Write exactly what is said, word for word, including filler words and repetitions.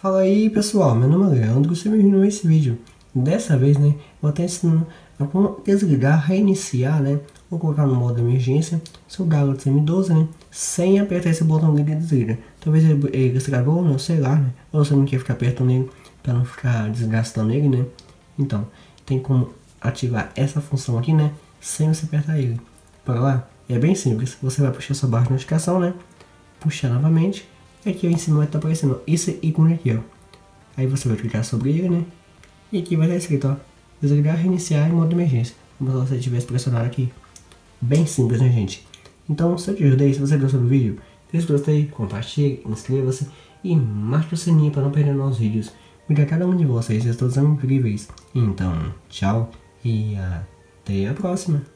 Fala aí pessoal, meu nome é Leandro, você me viu nesse vídeo. Dessa vez, né, vou estar ensinando a como desligar, reiniciar, né, ou colocar no modo emergência seu Galaxy M doze, né, sem apertar esse botão de desliga. Talvez ele, ele estragou, não sei lá, né, ou você não quer ficar apertando ele para não ficar desgastando ele, né. Então, tem como ativar essa função aqui, né, sem você apertar ele. Para lá, é bem simples, você vai puxar sua barra de notificação, né, puxar novamente. E aqui em cima vai estar aparecendo esse ícone aqui, ó. Aí você vai clicar sobre ele, né? E aqui vai estar escrito, ó, desligar, reiniciar em modo de emergência. Como se você tivesse pressionado aqui. Bem simples, né, gente? Então, se eu te ajudei, se você gostou do vídeo, deixa o gostei, compartilhe, inscreva-se e marque o sininho para não perder novos vídeos. Cuide a cada um de vocês, vocês todos são incríveis. Então, tchau e até a próxima.